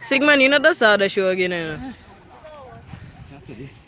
Sigman, you know the start the show again, you know?